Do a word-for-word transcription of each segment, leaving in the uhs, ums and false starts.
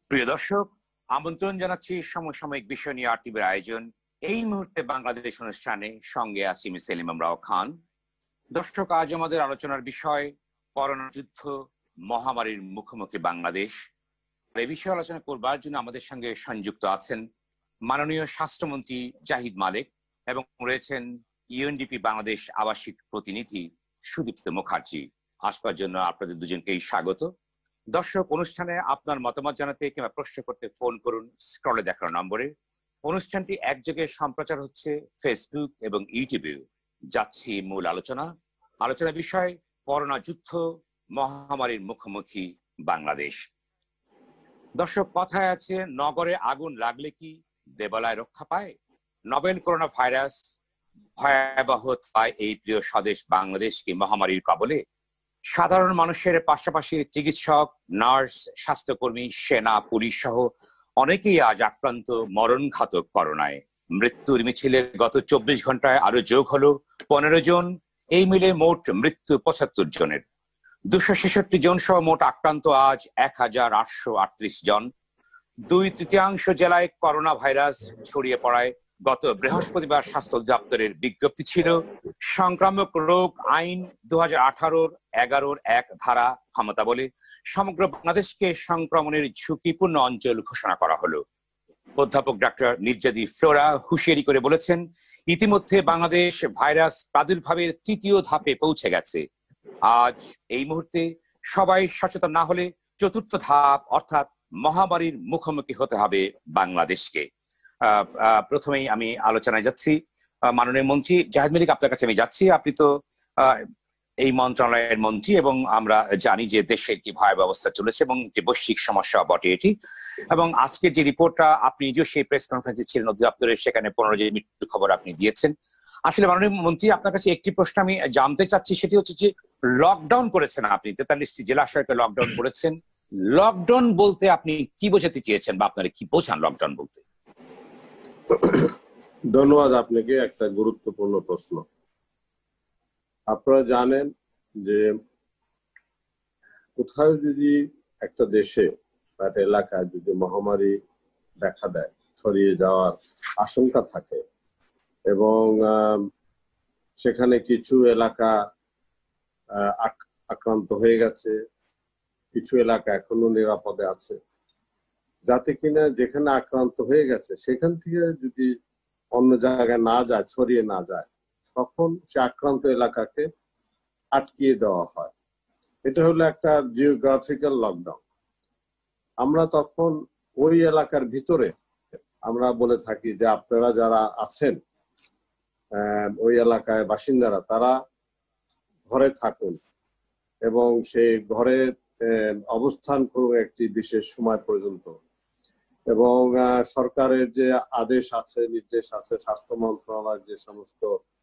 প্রিয় দর্শক, আমন্ত্রণ জানাচ্ছি সমসাময়িক বিষয় নিয়ে আর টিভির আয়োজন এই মুহূর্তে বাংলাদেশ অনুষ্ঠানে। সঙ্গে আছি আমি সেলিম আমরাও খান। দর্শক, আজ আমাদের আলোচনার বিষয় করোনা যুদ্ধ, মহামারীর মুখোমুখি বাংলাদেশ। এই বিষয়ে আলোচনা করবার জন্য আমাদের সঙ্গে সংযুক্ত আছেন মাননীয় স্বাস্থ্যমন্ত্রী জাহিদ মালেক এবং রয়েছেন ইউএনডিপি বাংলাদেশ আবাসিক প্রতিনিধি সুদীপ্ত মুখার্জি। আসবার জন্য আপনাদের দুজনকেই স্বাগত। দর্শক, অনুষ্ঠানে আপনার মতামত জানাতে কিংবা প্রশ্ন করতে ফোন করুন স্ক্রলে দেখানো নম্বরে। অনুষ্ঠানটি একযোগে সম্প্রচার হচ্ছে ফেসবুক এবং ইউটিউবে। যাচ্ছি মূল আলোচনা। আলোচনা বিষয় করোনা যুদ্ধ, মহামারীর মুখোমুখি বাংলাদেশ। দর্শক, কথায় আছে নগরে আগুন লাগলে কি দেবালয় রক্ষা পায়। নভেল করোনা ভাইরাস ভয়াবহ পায় এই প্রিয় স্বদেশ বাংলাদেশকে মহামারীর কবলে। সাধারণ মানুষের পাশাপাশি চিকিৎসক, নার্স, স্বাস্থ্যকর্মী, সেনা, পুলিশ সহ অনেকেই আজ আক্রান্ত মরণঘাতক করোনায়। মৃত্যুর মিছিলে গত চব্বিশ ঘন্টায় আরো যোগ হলো পনেরো জন। এই মিলে মোট মৃত্যু পঁচাত্তর জনের। দুশো ছেষট্টি জন সহ মোট আক্রান্ত আজ এক হাজার আটশো আটত্রিশ জন। দুই তৃতীয়াংশ জেলায় করোনা ভাইরাস ছড়িয়ে পড়ায় গত বৃহস্পতিবার স্বাস্থ্য অধিদপ্তরের বিজ্ঞপ্তি ছিল সংক্রামক রোগ আইন দু হাজার আঠারোর এগারোর এক ধারা ক্ষমতা বলে সমগ্র বাংলাদেশকে সংক্রমণের ঝুঁকিপূর্ণ অঞ্চল ঘোষণা করা হলো। অধ্যাপক ডক্টর মির্জাদি ফ্লোরা হুঁশিয়ারি করে বলেছেন, ইতিমধ্যে বাংলাদেশ ভাইরাস প্রাদুর্ভাবের তৃতীয় ধাপে পৌঁছে গেছে। আজ এই মুহূর্তে সবাই সচেতন না হলে চতুর্থ ধাপ অর্থাৎ মহামারীর মুখোমুখি হতে হবে বাংলাদেশকে। আহ প্রথমেই আমি আলোচনায় যাচ্ছি। মাননীয় মন্ত্রী জাহিদ মালেক, আপনার কাছে আমি যাচ্ছি। আপনি তো এই মন্ত্রণালয়ের মন্ত্রী এবং আমরা জানি যে দেশের কি ভয়াবহ অবস্থা চলেছে এবং একটি বৈশ্বিক সমস্যা বটে এটি। এবং আজকের যে রিপোর্টটা আপনি নিজেও সেই প্রেস কনফারেন্সে ছিলেন অধিদপ্তরের, সেখানে পনেরো জন মৃত্যুর খবর আপনি দিয়েছেন। আসলে মাননীয় মন্ত্রী, আপনার কাছে একটি প্রশ্ন আমি জানতে চাচ্ছি, সেটি হচ্ছে যে লকডাউন করেছেন আপনি, তেতাল্লিশটি জেলাশয়কে লকডাউন করেছেন। লকডাউন বলতে আপনি কি বোঝাতে চেয়েছেন বা আপনারা কি বোঝান লকডাউন বলতে? ধন্যবাদ আপনাকে। একটা গুরুত্বপূর্ণ প্রশ্ন। আপনারা জানেন যে কোথাও যদি একটা দেশে বা একটা এলাকায় যদি মহামারী দেখা দেয়, ছড়িয়ে যাওয়ার আশঙ্কা থাকে এবং সেখানে কিছু এলাকা আক্রান্ত হয়ে গেছে, কিছু এলাকা এখনো নিরাপদে আছে, যাতে কিনা যেখানে আক্রান্ত হয়ে গেছে সেখান থেকে যদি অন্য জায়গায় না যায়, ছড়িয়ে না যায়, তখন সে আক্রান্ত এলাকাকে আটকিয়ে দেওয়া হয়। এটা হলো একটা জিওগ্রাফিক্যাল লকডাউন। আমরা তখন ওই এলাকার ভিতরে আমরা বলে থাকি যে আপনারা যারা আছেন ওই এলাকায় বাসিন্দারা, তারা ঘরে থাকুন এবং সেই ঘরে অবস্থান করুন একটি বিশেষ সময় পর্যন্ত। এবং সরকারের যে আদেশ আছে, নির্দেশ আছে, স্বাস্থ্য মন্ত্রণালয়ের যে সমস্ত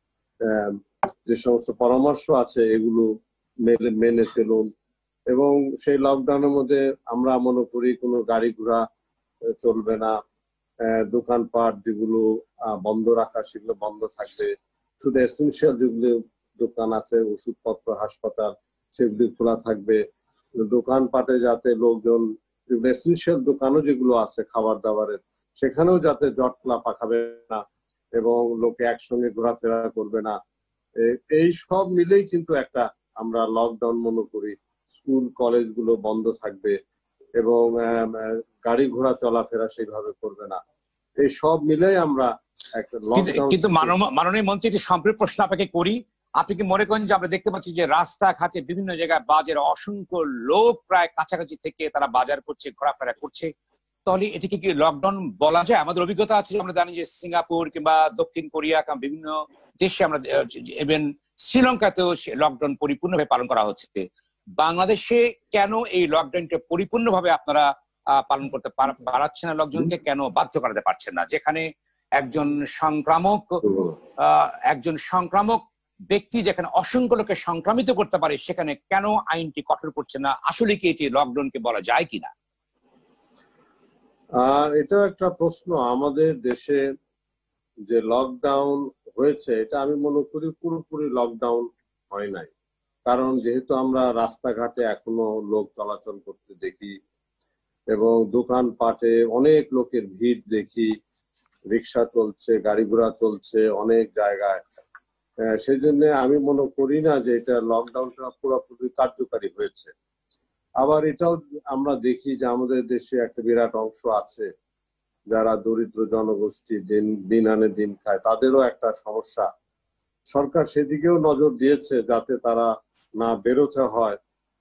যে সমস্ত পরামর্শ আছে, এগুলো মেনে মেনে চলুন। এবং সেই লকডাউনের মধ্যে আমরা মনে করি কোনো গাড়ি ঘোড়া চলবে না, দোকানপাট যেগুলো বন্ধ রাখা সেগুলো বন্ধ থাকবে, শুধু এসেনশিয়াল যেগুলো দোকান আছে, ওষুধপত্র, হাসপাতাল, সেগুলি খোলা থাকবে। দোকানপাটে যাতে লোকজন, এসেনশিয়াল দোকানও যেগুলো আছে খাবার দাবারের, সেখানেও যাতে জটলা পাকাবে না এবং লোকে একসঙ্গে ঘোরাফেরা করবে না, এই সব মিলেই কিন্তু একটা আমরা লকডাউন মনে করি। স্কুল কলেজ গুলো বন্ধ থাকবে এবং গাড়ি ঘোড়া চলাফেরা সেইভাবে করবে না, এই সব মিলেই আমরা একটা লকডাউন। কিন্তু মাননীয় মন্ত্রী, একটি সম্পৃক্ত প্রশ্ন আপনাকে করি। আপনি কি মনে করেন যে আমরা দেখতে পাচ্ছি যে রাস্তাঘাটে বিভিন্ন জায়গায় বাজারে অসংখ্য লোক প্রায় কাছাকাছি থেকে তারা বাজার করছে, ঘোরাফেরা করছে, তাহলে এটিকে কি লকডাউন বলা যায়? আমাদের অভিজ্ঞতা আছে, আমরা জানি যে সিঙ্গাপুর কিংবা দক্ষিণ কোরিয়া কিংবা বিভিন্ন দেশে, আমরা ইভেন শ্রীলঙ্কাতেও লকডাউন পরিপূর্ণভাবে পালন করা হচ্ছে। বাংলাদেশে কেন এই লকডাউনটা পরিপূর্ণভাবে আপনারা পালন করতে পারছেন না? লোকজনকে কেন বাধ্য করাতে পারছেন না? যেখানে একজন সংক্রামক একজন সংক্রামক ব্যক্তি যেখানে অসংখ্য লোকে সংক্রামিত করতে পারে, সেখানে কেন আইনটি কঠোর করছে না? আসলে কি এটি লকডাউনকে বলা যায় কিনা? আর এটা একটা প্রশ্ন। আমাদের দেশে যে লকডাউন হয়েছে, এটা আমি মনে করি পুরোপুরি লকডাউন হয় নাই। কারণ যেহেতু আমরা রাস্তাঘাটে এখনো লোক চলাচল করতে দেখি, এবং দোকানপাটে অনেক লোকের ভিড় দেখি, রিক্সা চলছে, গাড়ি ঘোড়া চলছে অনেক জায়গায়। সেই জন্য আমি মনে করি না যে এটা লকডাউনটা পুরোপুরি কার্যকারী হয়েছে। আবার এটাও আমরা দেখি যে আমাদের দেশে একটা বিরাট অংশ আছে যারা দরিদ্র জনগোষ্ঠী, দিন দিন আনে দিন খায়, তাদেরও একটা সমস্যা। সরকার সেদিকেও নজর দিয়েছে যাতে তারা না বেরোতে হয়,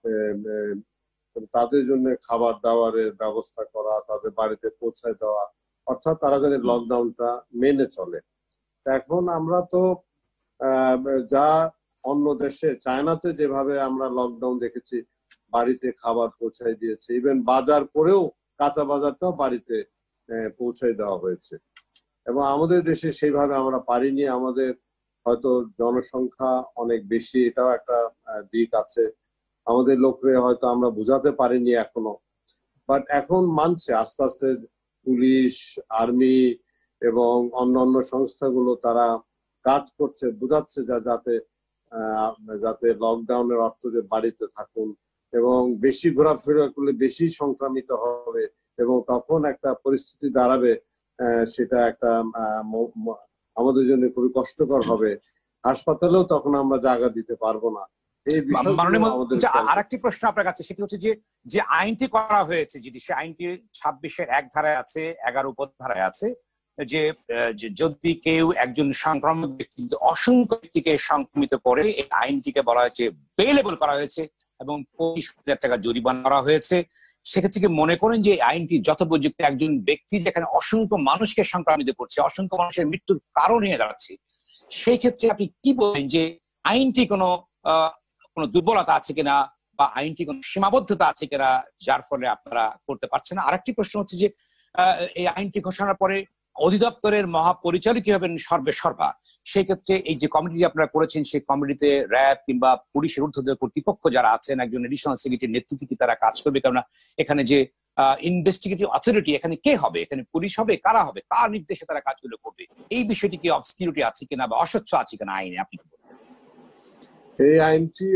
তাদের জন্য খাবার দাবারের ব্যবস্থা করা, তাদের বাড়িতে পৌঁছায় দেওয়া, অর্থাৎ তারা যেন লকডাউনটা মেনে চলে। এখন আমরা তো যা অন্য দেশে, চায়নাতে যেভাবে আমরা লকডাউন দেখেছি, বাড়িতে খাবার পৌঁছায় দিয়েছে, ইভেন বাজার করেও কাঁচা বাজারটাও বাড়িতে পৌঁছায় দেওয়া হয়েছে। এবং আমাদের দেশে সেইভাবে আমরা পারিনি, আমাদের হয়তো জনসংখ্যা অনেক বেশি, এটাও একটা দিক আছে, আমাদের লোকরে হয়তো আমরা বুঝাতে পারিনি এখনো। বাট এখন মানছে আস্তে আস্তে, পুলিশ, আর্মি এবং অন্যান্য সংস্থাগুলো তারা কাজ করছে, বুঝাচ্ছে যা যাতে যাতে লকডাউনের অর্থ যে বাড়িতে থাকুন এবং বেশি ঘোরাফেরা করলে বেশি সংক্রামিত হবে এবং তখন একটা পরিস্থিতি দাঁড়াবে, সেটা একটা আমাদের জন্য খুবই কষ্টকর হবে। হাসপাতালেও তখন আমরা জায়গা দিতে পারবো না। এই বিষয়ে আরেকটি প্রশ্ন আপনার কাছে, সেটি হচ্ছে যে যে আইনটি করা হয়েছে, যদি সে আইনটি ছাব্বিশের এক ধারায় আছে, এগারো উপধারায় আছে, যে যদি কেউ একজন সংক্রামক ব্যক্তি অসংখ্য ব্যক্তিকে সংক্রমিত করে, এই আইনটিকে বলা হয়েছে বেলেবল করা হয়েছে এবং পঁচিশ হাজার টাকা জরিমানা করা হয়েছে। সেক্ষেত্রে কি মনে করেন যে আইনটি যথোপযুক্ত? একজন ব্যক্তি যেখানে অসংখ্য মানুষকে সংক্রামিত করছে, অসংখ্য মানুষের মৃত্যুর কারণ হয়ে দাঁড়াচ্ছে, সেই ক্ষেত্রে আপনি কি বলেন যে আইনটি কোনো আহ কোনো দুর্বলতা আছে কিনা বা আইনটি কোনো সীমাবদ্ধতা আছে কিনা যার ফলে আপনারা করতে পারছেন না? আরেকটি প্রশ্ন হচ্ছে যে এই আইনটি ঘোষণার পরে অধিদপ্তরের মহাপরিচালক কি হবেন সর্বে সর্বা? সেই ক্ষেত্রে এই যে কমিটি আপনারা করেছেন, সেই কমিটিতে র্যাব কিংবা পুলিশের ঊর্ধ্বতন কর্তৃপক্ষ যারা আছেন, একজন এডিশনাল সেক্রেটারির নেতৃত্বে কি তারা কাজ করবে? কেননা এখানে যে ইনভেস্টিগেটিভ অথরিটি, এখানে কে হবে? এখানে পুলিশ হবে? কারা হবে? কার নির্দেশে তারা কাজগুলো করবে? এই বিষয়টি কি অবস্কিউরিটি আছে কিনা বা অস্বচ্ছ আছে কিনা আইনে, আপনি কি বলবেন? এই আইনটি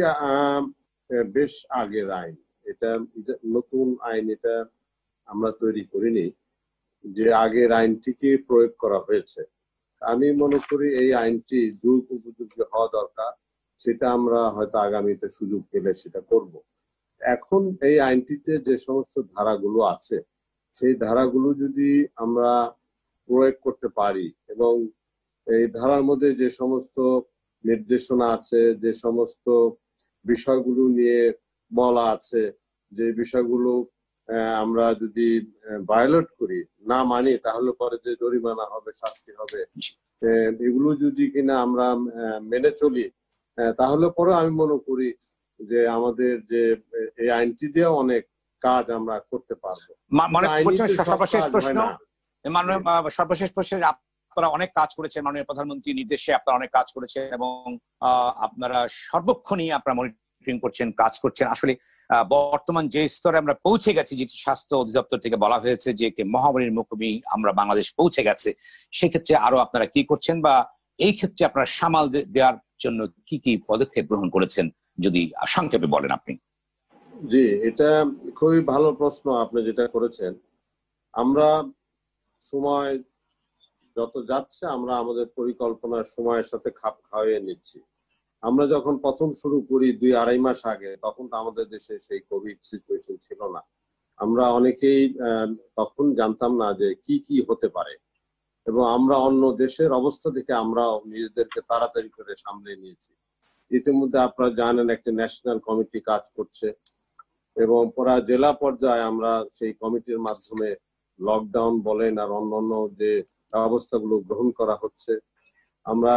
বেশ আগের আইন, এটা নতুন আইন, এটা আমরা তৈরি করিনি, যে আগের আইনটিকে প্রয়োগ করা হয়েছে। আমি মনে করি এই আইনটি যুগ উপযোগী হওয়া দরকার, সেটা আমরা হয়তো আগামীতে সুযোগ পেলে সেটা করব। এখন এই আইনটিতে যে সমস্ত ধারাগুলো আছে, সেই ধারাগুলো যদি আমরা প্রয়োগ করতে পারি এবং এই ধারার মধ্যে যে সমস্ত নির্দেশনা আছে, যে সমস্ত বিষয়গুলো নিয়ে বলা আছে, যে বিষয়গুলো আমরা যদি ভায়োলেট করি, না মানি, তাহলে পরে যে জরিমানা হবে, শাস্তি হবে, এগুলো যদি কিনা আমরা মেনে চলি, তাহলে পরে আমি মনে করি যে আমাদের যে এই আইনটি দিয়ে অনেক কাজ আমরা করতে পারবো। সর্বশেষ প্রশ্ন, সর্বশেষ প্রশ্ন, আপনারা অনেক কাজ করেছেন, মাননীয় প্রধানমন্ত্রী নির্দেশে আপনারা অনেক কাজ করেছেন এবং আপনারা সর্বক্ষণই আপনারা মনিটরিং করছেন, কাজ করছেন। আসলে বর্তমান যে স্তরে আমরা পৌঁছে গেছি, যেটি স্বাস্থ্য অধিদপ্তর থেকে বলা হয়েছে যে মহামারীর মুখোমুখি আমরা বাংলাদেশ পৌঁছে গেছে, সেক্ষেত্রে আরো আপনারা কি করছেন বা এই ক্ষেত্রে আপনারা সামাল দেওয়ার জন্য কি কি পদক্ষেপ গ্রহণ করেছেন, যদি সংক্ষেপে বলেন আপনি। জি, এটা খুবই ভালো প্রশ্ন আপনি যেটা করেছেন। আমরা সময় যত যাচ্ছে, আমরা আমাদের পরিকল্পনার সময়ের সাথে খাপ খাওয়িয়ে নিচ্ছি। আমরা যখন প্রথম শুরু করি দুই আড়াই মাস আগে, তখন তো আমাদের দেশে সেই কোভিড সিচুয়েশন ছিল না। আমরা অনেকেই তখন জানতাম না যে কি কি হতে পারে, এবং আমরা অন্য দেশের অবস্থা দেখে আমরা নিজেদেরকে তাড়াতাড়ি করে সামলে নিয়েছি। ইতিমধ্যে আপনারা জানেন একটা ন্যাশনাল কমিটি কাজ করছে এবং পুরা জেলা পর্যায়ে আমরা সেই কমিটির মাধ্যমে লকডাউন বলেন আর অন্যান্য যে ব্যবস্থাগুলো গ্রহণ করা হচ্ছে। আমরা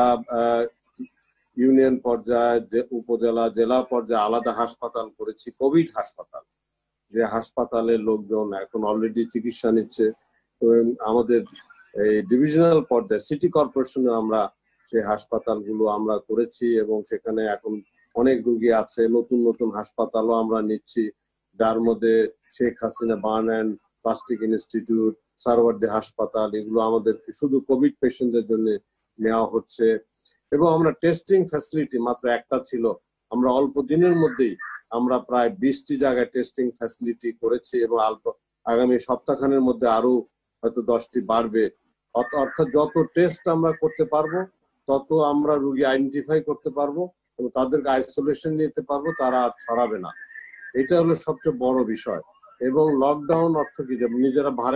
ইউনিয়ন পর্যায়ে, যে উপজেলা, জেলা পর্যায়ে আলাদা হাসপাতাল করেছি, কোভিড হাসপাতাল, যে হাসপাতালের লোকজন এখন অলরেডি চিকিৎসা নিচ্ছে। আমাদের এই ডিভিশনাল পর্যায়ে সিটি কর্পোরেশনে আমরা সেই হাসপাতালগুলো আমরা করেছি এবং সেখানে এখন অনেক রোগী আছে। নতুন নতুন হাসপাতালও আমরা নিচ্ছি, যার মধ্যে Sheikh Hasina burn and plastic institute, Suhrawardy হাসপাতাল, এগুলো আমাদেরকে শুধু কোভিড পেশেন্টদের জন্য নেওয়া হচ্ছে। এবং আমরা টেস্টিং ফ্যাসিলিটি মাত্র একটা ছিল, আমরা অল্প দিনের মধ্যেই আমরা প্রায় বিশটি জায়গায় টেস্টিং ফ্যাসিলিটি করেছি এবং অল্প আগামী সপ্তাহখানের মধ্যে আরো হয়তো দশটি বাড়বে। অর্থাৎ যত টেস্ট আমরা করতে পারবো তত আমরা রোগী আইডেন্টিফাই করতে পারবো এবং তাদেরকে আইসোলেশন নিতে পারবো, তারা আর ছড়াবে না। এটা হলো সবচেয়ে বড় বিষয়। এবং লকডাউন অর্থ কি, যে নিজেরা ভারে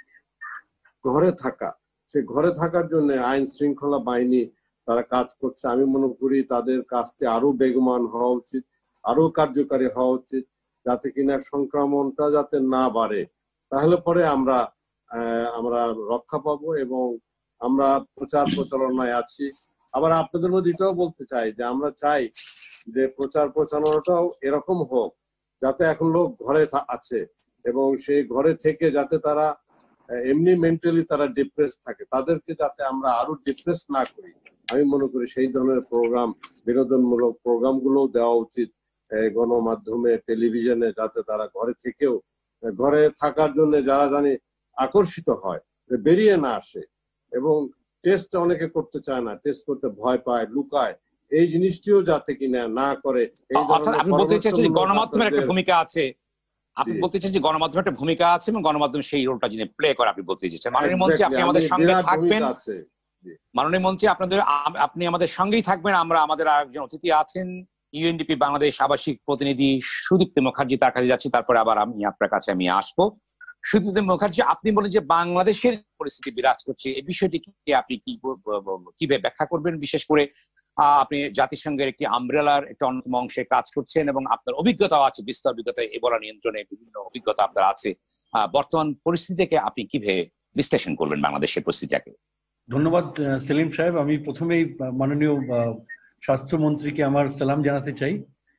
ঘরে থাকা, সে ঘরে থাকার জন্য আইন শৃঙ্খলা বাহিনী তারা কাজ করছে। আমি মনে করি তাদের কাজটি আরো বেগবান হওয়া উচিত, আরো কার্যকারী হওয়া উচিত, যাতে কিনা সংক্রমণটা যাতে না বাড়ে। তাহলে পরে আমরা আহ আমরা রক্ষা পাবো এবং আমরা প্রচার প্রচারণায় আছি। আবার আপনাদের মধ্যে এটাও বলতে চাই যে আমরা চাই যে প্রচার প্রচারণাটাও এরকম হোক যাতে এখন লোক ঘরে আছে এবং সেই ঘরে থেকে যাতে তারা এমনি মেন্টালি তারা ডিপ্রেস থাকে, তাদেরকে যাতে আমরা আরো ডিপ্রেস না করি। আমি মনে করি সেই ধরনের প্রোগ্রাম, বিনোদনমূলক প্রোগ্রাম গুলো দেওয়া উচিত গণমাধ্যমে, টেলিভিশনে, যাতে তারা ঘরে থেকেও ঘরে থাকার জন্য যারা জানি আকর্ষিত হয়, বেরিয়ে না আসে। এবং টেস্ট অনেকে করতে চায় না, টেস্ট করতে ভয় পায়, লুকায়, এই জিনিসটিও যাতে কিনা না করে। এই ধরনের আপনি বলতে চাইছেন যে গণমাধ্যমের একটা ভূমিকা আছে, আপনি বলতে চাইছেন যে গণমাধ্যমের একটা ভূমিকা আছে এবং গণমাধ্যম সেই রোলটা যিনি প্লে করে, আপনি বলতে চাইছেন। মাননীয় মন্ত্রী আপনি আমাদের সঙ্গে থাকবেন, মাননীয় মন্ত্রী আপনাদের আপনি আমাদের সঙ্গেই থাকবেন। আমরা আমাদের আরেকজন অতিথি আছেন, ইউএনডিপি বাংলাদেশ আবাসিক প্রতিনিধি সুদীপ্ত মুখার্জি, তার কাছে যাচ্ছি, তারপরে আবার আমি আপনার কাছে আমি আসবো। সুদীপ্ত মুখার্জি, আপনি বলেন যে বাংলাদেশের পরিস্থিতি বিরাজ করছে, এই বিষয়টি আপনি কি কিভাবে ব্যাখ্যা করবেন? বিশেষ করে আপনি জাতিসংঘের একটি আমব্রেলার একটা অন্যতম অংশে কাজ করছেন এবং আপনার অভিজ্ঞতাও আছে, বিস্তর অভিজ্ঞতা, এবলা নিয়ন্ত্রণে বিভিন্ন অভিজ্ঞতা আপনার আছে। বর্তমান পরিস্থিতিকে আপনি কিভাবে বিশ্লেষণ করবেন বাংলাদেশের পরিস্থিতিটাকে? ধন্যবাদ সেলিম সাহেব। আমি প্রথমেই মাননীয় স্বাস্থ্যমন্ত্রীকে আমার সালাম জানাতে চাই।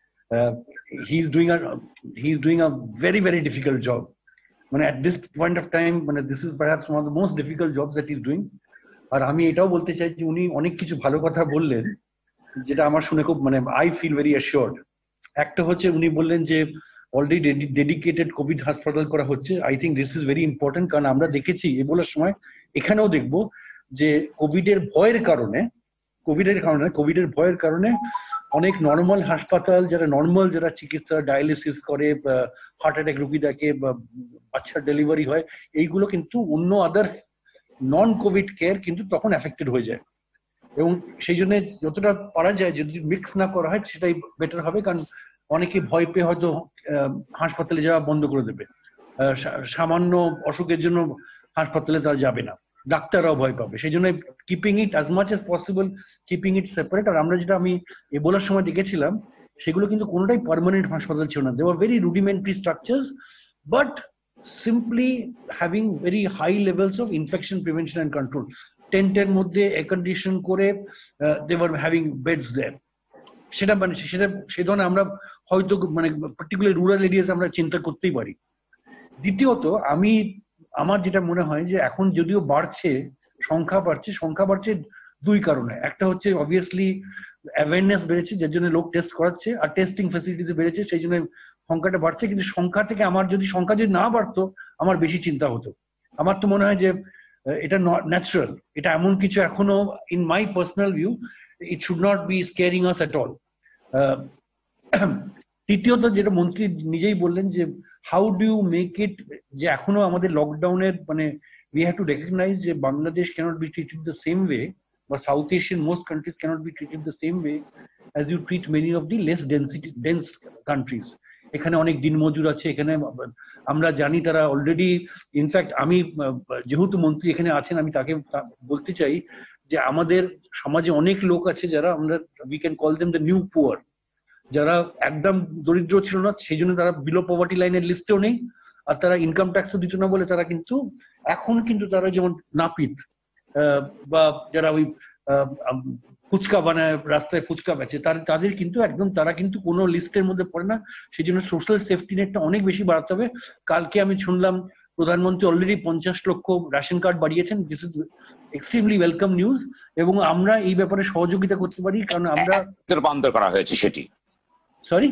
He is doing a he is doing a very very difficult job. মানে at this point of time, মানে this is perhaps one of the most difficult jobs that he is doing. আর আমি এটাও বলতে চাই যে উনি অনেক কিছু ভালো কথা বললেন, যেটা আমার শুনে খুব মানে আই ফিল ভেরি অ্যাসিওর্ড। একটা হচ্ছে উনি বললেন যে অলরেডি ডেডিকেটেড কোভিড হাসপাতাল করা হচ্ছে। I think this is very important, কারণ আমরা দেখেছি এবলার সময়, এখানেও দেখবো যে কোভিডের ভয়ের কারণে কোভিডের কারণে কোভিডের ভয়ের কারণে অনেক নর্মাল হাসপাতাল, যারা নর্মাল যারা চিকিৎসা, ডায়ালিসিস করে, হার্ট অ্যাটাক রোগী দেখে, বাচ্চার ডেলিভারি হয়, এইগুলো কিন্তু অন্য আদার নন কোভিড কেয়ার কিন্তু তখন এফেক্টেড হয়ে যায়। এবং সেই জন্য যতটা পারা যায় যদি মিক্স না করা হয় সেটাই বেটার হবে, কারণ অনেকে ভয় পেয়ে হয়তো হাসপাতালে যাওয়া বন্ধ করে দেবে, সামান্য অসুখের জন্য হাসপাতালে তারা যাবে না, ডাক্তাররাও ভয় পাবে। সেই জন্য keeping it as much as possible, keeping it separate. আর আমরা যেটা আমি এবলার সময় দেখেছিলাম সেগুলো কিন্তু কোনোটাই পার্মানেন্ট হাসপাতাল ছিল না। They were very rudimentary structures, but simply having very high levels of infection prevention and control. টেন্টের মধ্যে এয়ার কন্ডিশন করে they were having beds there. সেটা মানে সেটা সে ধরনের আমরা হয়তো মানে পার্টিকুলার রুরাল এরিয়াতে আমরা চিন্তা করতেই পারি। দ্বিতীয়ত আমি আমার যেটা মনে হয় যে এখন যদিও বাড়ছে, সংখ্যা বাড়ছে, সংখ্যা বাড়ছে দুই কারণে। একটা হচ্ছে অবভিয়াসলি অ্যাওয়ারনেস বেড়েছে, যার জন্য লোক টেস্ট করাচ্ছে, আর টেস্টিং ফ্যাসিলিটিস বেড়েছে, সেই জন্য সংখ্যাটা বাড়ছে। কিন্তু সংখ্যা থেকে আমার যদি সংখ্যা যদি না বাড়তো আমার বেশি চিন্তা হতো। আমার তো মনে হয় যে এটা ন্যাচারাল, এটা এমন কিছু এখনো in my personal view it should not be scaring us at all. তৃতীয়ত যেটা মন্ত্রী নিজেই বললেন যে how do you make it, যে এখনো আমাদের লকডাউনের মানে উই হ্যাভ টু রেকগনাইজ যে Bangladesh can't be treated the same way, বা south Asian most countries can't be treated the same way as you treat many of the less density dense countries. এখানে অনেক দিনমজুর আছে, এখানে আমরা জানি তারা অলরেডি, ইনফ্যাক্ট আমি যেহেতু মন্ত্রী এখানে আছেন আমি তাকে বলতে চাই যে আমাদের সমাজে অনেক লোক আছে যারা আমরা we can call them the new poor, যারা একদম দরিদ্র ছিল না সেই জন্য তারা বিলো পভার্টি লাইনের লিস্টেও নেই, আর তারা ইনকাম ট্যাক্সও দিত না বলে তারা কিন্তু এখন কিন্তু তারা যেমন নাপিত বা যারা ওই ফুচকা বানায়, রাস্তায় ফুচকা বেচে, তাদের কিন্তু একদম তারা কিন্তু কোনো লিস্টের মধ্যে পড়ে না। সেই জন্য সোশ্যাল সেফটি নেটটা অনেক বেশি বাড়াতে হবে। কালকে আমি শুনলাম প্রধানমন্ত্রী অলরেডি পঞ্চাশ লক্ষ রেশন কার্ড বাড়িয়েছেন, this is extremely welcome news, এবং আমরা এই ব্যাপারে সহযোগিতা করতে পারি, কারণ আমরা রূপান্তর করা হয়েছে সেটি। সরি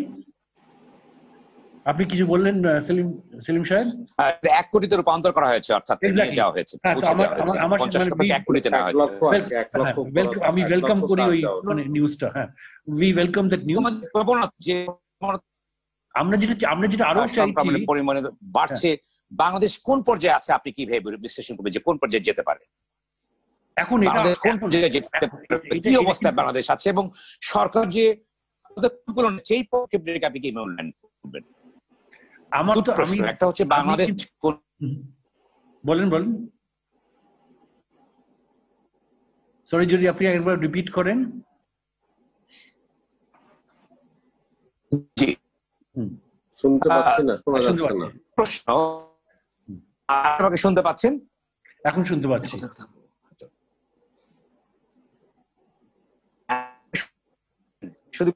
আপনি কিছু বললেন সেলিম সেলিম সাহেব? এক কোটিতে রূপান্তর করা হয়েছে, অর্থাৎ নিয়ে যাওয়া হয়েছে, এক কোটিতে না হয়েছে। আমি ওয়েলকাম করি ওই মানে নিউজটা। হ্যাঁ, উই ওয়েলকাম দ্যাট নিউজ। আমরা যেটা আমরা যেটা আরো চাইছি পরিমাণে বাড়ছে, বাংলাদেশ কোন পর্যায়ে আছে আপনি কি ভেবে বিশ্লেষণ করবেন যে কোন পর্যায়ে যেতে পারে? এখন এটা বাংলাদেশ কোন পর্যায়ে যেতে পারে, কি অবস্থায় বাংলাদেশ আছে এবং সরকার যে পদক্ষেপগুলো নিচ্ছে এই পদক্ষেপগুলোকে আপনি কি মূল্যায়ন করবেন? আমার তো প্রশ্ন একটা হচ্ছে বাংলাদেশ কোন- বলেন বলেন সরি যদি আপনি একবার রিপিট করেন। জি শুনতে পাচ্ছি না, শোনা শুনতে যাচ্ছে না। পাচ্ছি। প্রশ্ন আমাকে শুনতে পাচ্ছেন? এখন শুনতে পাচ্ছি। শুধু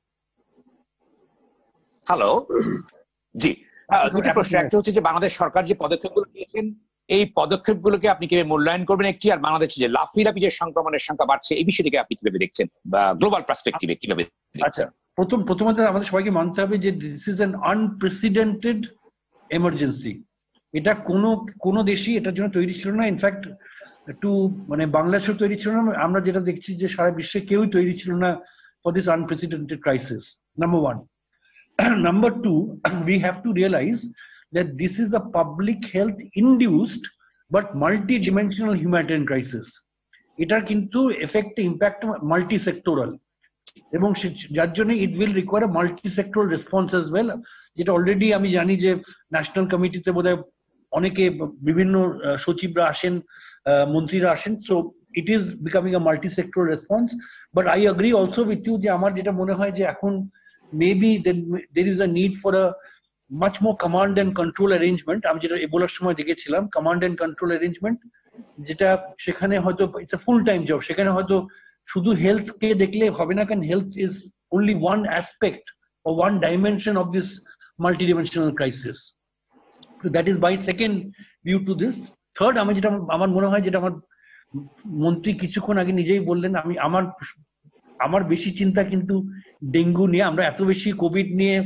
হ্যালো জি আহ, দুটি প্রশ্ন। একটা হচ্ছে যে বাংলাদেশ সরকার যে পদক্ষেপগুলো নিয়েছেন এই পদক্ষেপগুলোকে আপনি কিভাবে মূল্যায়ন করবেন একটি, আর বাংলাদেশে যে লাফিলাফি যে সংক্রমণের সংখ্যা বাড়ছে এই বিষয়টিকে আপনি কিভাবে দেখছেন বা গ্লোবাল পার্সপেক্টিভে কিভাবে দেখছেন? আচ্ছা, প্রথম প্রথমত আমাদের সবাইকে মানতে হবে যে this is an unprecedented emergency. এটা কোনো কোনো দেশই এটার জন্য তৈরি ছিল না। ইনফ্যাক্ট একটু মানে বাংলাদেশও তৈরি ছিল না। আমরা যেটা দেখছি যে সারা বিশ্বে কেউই তৈরি ছিল না for this unprecedented crisis, number one. Number two, we have to realize that this is a public health induced but multi-dimensional humanitarian crisis. এটার কিন্তু এফেক্ট ইম্প্যাক্ট মাল্টি সেক্টোরাল এবং যার জন্য it will require multi sectoral response as well, যেটা already আমি জানি যে national কমিটিতে বোধহয় অনেকে বিভিন্ন সচিবরা আসেন, মন্ত্রীরা আসেন। So it is becoming a multi sectoral response. But I agree also with you যে আমার যেটা মনে হয় যে এখন maybe then there is a need for a much more command and control arrangement. আমি যেটা এবোলার সময় দেখেছিলাম, command and control arrangement, যেটা সেখানে হয়তো it's a full time job, সেখানে হয়তো শুধু হেলথ কে দেখলে হবে না, কারণ health is only one aspect or one dimension of this multidimensional crisis. So that is my second view to this. Third, আমি যেটা আমার মনে হয় যেটা আমার মন্ত্রী কিছুক্ষণ আগে নিজেই বললেন, আমি আমার আমার বেশি চিন্তা কিন্তু ডেঙ্গু নিয়ে। আমরা এত বেশি কোভিড নিয়ে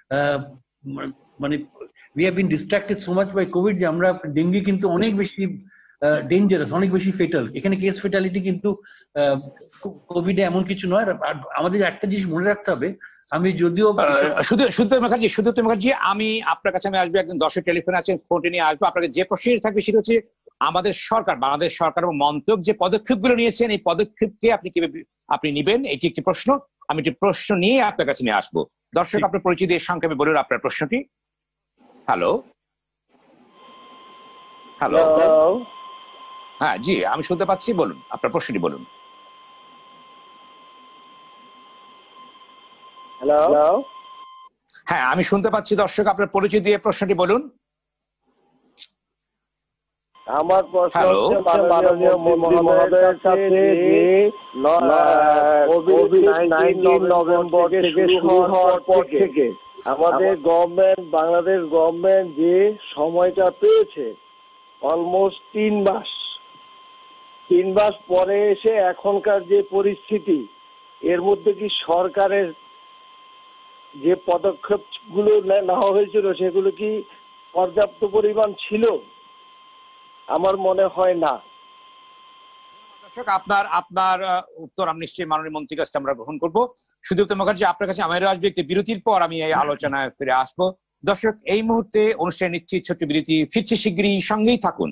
মানে we have been distracted so much by Covid যে আমরা ডেঙ্গু কিন্তু অনেক বেশি ডেঞ্জারাস, অনেক বেশি ফেটাল। এখানে কেস ফেটালিটি কিন্তু কোভিডে এমন কিছু নয়। আর আমাদের একটা জিনিস মনে রাখতে হবে, আমি যদিও শুধু শুধু মুখার্জি শুধু মুখার্জি আমি আপনার কাছে আমি আসবো, একজন দর্শক টেলিফোন আছেন, ফোনটি নিয়ে আসবো। আপনাকে যে প্রশ্ন থাকবে সেটা হচ্ছে আমাদের সরকার, বাংলাদেশ সরকার এবং মন্ত্রক যে পদক্ষেপগুলো নিয়েছেন এই পদক্ষেপকে আপনি কিভাবে আপনি নিবেন, এটি একটি প্রশ্ন। আমি একটি প্রশ্ন নিয়ে আপনার কাছে নিয়ে আসবো। দর্শক আপনার পরিচয় দিয়ে সংক্ষেপে বলুন আপনার প্রশ্নটি। হ্যালো হ্যালো হ্যাঁ জি আমি শুনতে পাচ্ছি, বলুন আপনার প্রশ্নটি বলুন। হ্যালো হ্যাঁ আমি শুনতে পাচ্ছি দর্শক, আপনার পরিচয় দিয়ে প্রশ্নটি বলুন। আমার প্রশ্ন হচ্ছে মাননীয় মন্ত্রী মহোদয়ের কাছে যে কোভিড নাইনটিন নভেম্বর থেকে শুরু হওয়ার পর থেকে আমাদের গভর্নমেন্ট, বাংলাদেশ গভর্নমেন্ট যে সময়টা পেয়েছে অলমোস্ট তিন মাস, তিন মাস পরে এসে এখনকার যে পরিস্থিতি, এর মধ্যে কি সরকারের যে পদক্ষেপ গুলো নেওয়া হয়েছিল সেগুলো কি পর্যাপ্ত পরিমাণ ছিল? আমার মনে হয় না। দর্শক আপনার আপনার উত্তর আমি নিশ্চয়ই মাননীয় মন্ত্রীর কাছে আমরা গ্রহণ করবো। সুদীপ্ত মুখার্জি আপনার কাছে আমারও আসবে, একটি বিরতির পর আমি এই আলোচনায় ফিরে আসবো। দর্শক এই মুহূর্তে অনুষ্ঠানে নিচ্ছি ছোট্ট বিরতি, ফিরছি শীঘ্রই, সঙ্গেই থাকুন।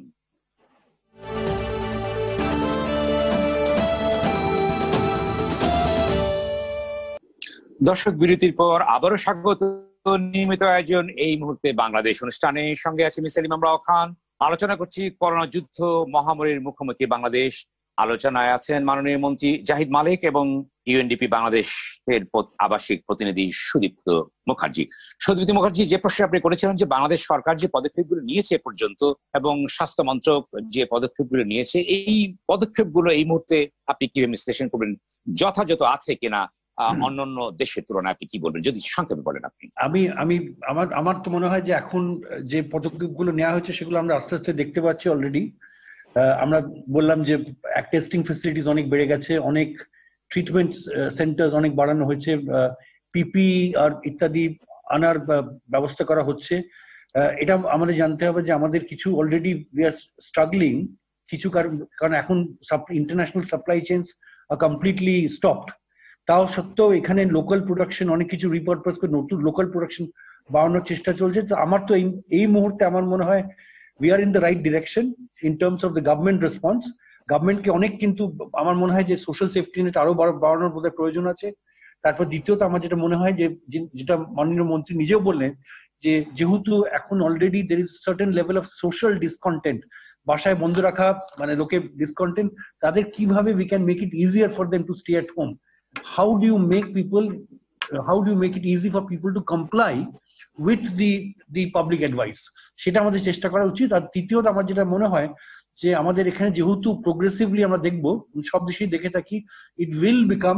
দর্শক বিরতির পর আবারও স্বাগত। নিয়মিত আয়োজন এই মুহূর্তে বাংলাদেশ অনুষ্ঠানে, সঙ্গে আছে মিস সেলিম রাও খান। আলোচনা করছি করোনা যুদ্ধ মহামারীর মুখোমুখি বাংলাদেশ। আলোচনায় আছেন মাননীয় মন্ত্রী জাহিদ মালিক এবং ইউএনডিপি বাংলাদেশের আবাসিক প্রতিনিধি সুদীপ্ত মুখার্জি। সুদীপ্ত মুখার্জি, যে প্রশ্ন আপনি করেছিলেন যে বাংলাদেশ সরকার যে পদক্ষেপগুলো নিয়েছে এ পর্যন্ত এবং স্বাস্থ্য মন্ত্রক যে পদক্ষেপগুলো নিয়েছে, এই পদক্ষেপগুলো এই মুহূর্তে আপনি কিভাবে বিশ্লেষণ করবেন, যথাযথ আছে কিনা অন্যান্য দেশের তুলনায়, আপনি কি বলবেন যদি সংক্ষেপে বলেন আপনি? আমি আমি আমার আমার তো মনে হয় যে এখন যে পদক্ষেপগুলো নেওয়া হয়েছে সেগুলো আমরা আস্তে আস্তে দেখতে পাচ্ছি অলরেডি। আমরা বললাম যে টেস্টিং ফেসিলিটিস অনেক বেড়ে গেছে, অনেক ট্রিটমেন্ট সেন্টার অনেক বাড়ানো হয়েছে, পিপি আর ইত্যাদি আনার ব্যবস্থা করা হচ্ছে। এটা আমাদের জানতে হবে যে আমাদের কিছু অলরেডি উই আর স্ট্রাগলিং কিছু, কারণ এখন international supply chains are completely stopped. তাও সত্ত্বেও এখানে লোকাল প্রোডাকশন অনেক কিছু রিপারপাস করে নতুন লোকাল প্রোডাকশন বাড়ানোর চেষ্টা চলছে। তো আমার তো এই মুহূর্তে আমার মনে হয় we are in the right direction in terms of the government response. গভর্নমেন্টকে অনেক কিন্তু আমার মনে হয় যে সোশ্যাল সেফটি নেট আরো বাড়ানোর বোধহয় প্রয়োজন আছে। তারপর দ্বিতীয়ত আমার যেটা মনে হয় যে যেটা মাননীয় মন্ত্রী নিজেও বললেন যে যেহেতু এখন already there is certain level of social discontent, বাসায় বন্ধ রাখা মানে লোকে ডিসকন্টেন্ট, তাদের কিভাবে we can make it easier for them to stay at home, how do you make people how do you make it easy for people to comply with the the public advice, সেটা আমাদের চেষ্টা করা উচিত। আর তৃতীয়ত আমার যেটা মনে হয় যে আমাদের এখানে যেহেতু প্রোগ্রেসিভলি আমরা দেখবো, সব দেশেই দেখে থাকি, it will become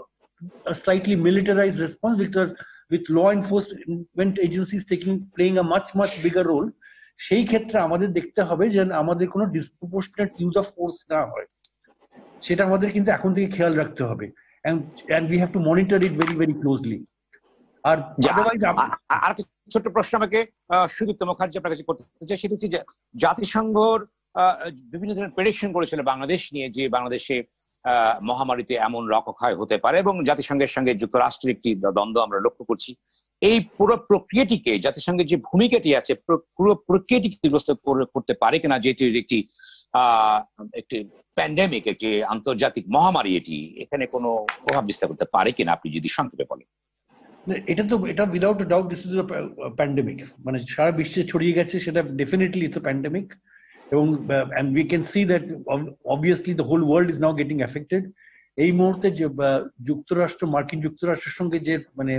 a slightly militarized response because with law enforcement agencies taking playing a much much bigger role, সেই ক্ষেত্রে আমাদের দেখতে হবে যে আমাদের কোনো disproportionate use of force না হয়, সেটা আমাদের কিন্তু এখন থেকে খেয়াল রাখতে হবে, and and we have to monitor it very very closely. আর আর ছোট্ট প্রশ্ন আমাকে সুদীপ্ত মুখার্জি আপনার কাছে করতে চাই, সেটা হচ্ছে যে জাতিসংঘর বিভিন্ন ধরনের প্রেডিকশন করেছিল বাংলাদেশ নিয়ে যে বাংলাদেশে মহামারীতে এমন রক্ষাক্ষয় হতে পারে, এবং জাতিসংঘের সঙ্গে যুক্তরাষ্ট্রের একটি দ্বন্দ্ব আমরা লক্ষ্য করছি। এই পুরো প্রক্রিয়াটিকে, জাতিসংঘের যে ভূমিকাটি আছে পুরো প্রক্রিয়াটিকে বিধ্বস্ত করতে পারে কিনা, যেটি একটি আহ একটি প্যান্ডেমিক, একটি আন্তর্জাতিক মহামারী, এটি এখানে কোনো প্রভাব বিস্তার করতে পারে কিনা আপনি যদি সংক্ষেপে বলেন। এটা তো এটা without a doubt this is a pandemic, মানে সারা বিশ্বে ছড়িয়ে গেছে, সেটা ডেফিনেটলি ইটস আ প্যান্ডেমিক। এবং and we can see that obviously the whole world is now getting affected. এই মুহূর্তে যে যুক্তরাষ্ট্র মার্কিন যুক্তরাষ্ট্রের সঙ্গে যে মানে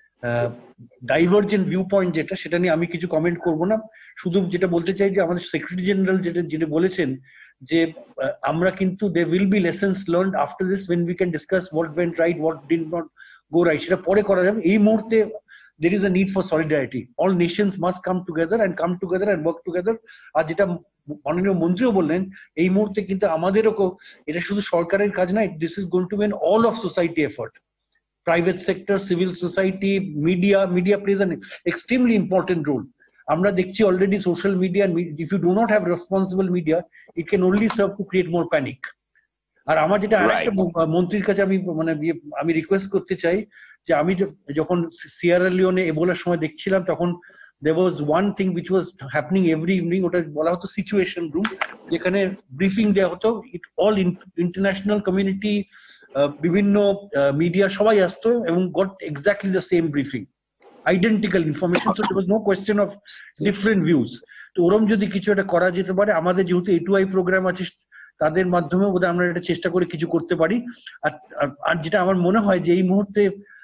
ডাইভার্জেন্ট ভিউ পয়েন্ট যেটা, সেটা নিয়ে আমি কিছু কমেন্ট করব না, শুধু যেটা বলতে চাই যে আমাদের সেক্রেটারি জেনারেল যেটা যেটা বলেছেন যে আমরা কিন্তু there will be lessons learned after this when we can discuss what went right, what did not go right, সেটা পরে করা যাবে। এই মুহূর্তে there is a need for solidarity. All nations must come together and come together and work together. আর যেটা মাননীয় মন্ত্রীও বললেন, এই মুহূর্তে কিন্তু আমাদেরও এটা শুধু সরকারের কাজ নয়, this is going to be an all of society effort. Private sector, civil society, media media plays an extremely important role. আমরা দেখছি already social media, if you do not have responsible media, it can only serve to create more panic. আর আমার যেটা আরেকটা মন্ত্রীর কাছে আমি মানে আমি রিকোয়েস্ট করতে চাই যে আমি যখন সিয়েরা লিওনে এবোলার সময় দেখছিলাম, তখন there was one thing which was happening every evening, ওটা বলা হতো সিচুয়েশন রুম, যেখানে ব্রিফিং দেওয়া হতো, ইট অল ইন্টারন্যাশনাল কমিউনিটি, বিভিন্ন মিডিয়া সবাই আসতো এবং got exactly the same briefing, identical information, so there was no question of different views. তো ওরম যদি কিছু একটা করা যেতে পারে, আমাদের যেহেতু এ টু আই প্রোগ্রাম আছে, তাদের মাধ্যমে বোধহয় আমরা এটা চেষ্টা করে কিছু করতে পারি। আর আর যেটা আমার মনে হয় যে এই মুহূর্তে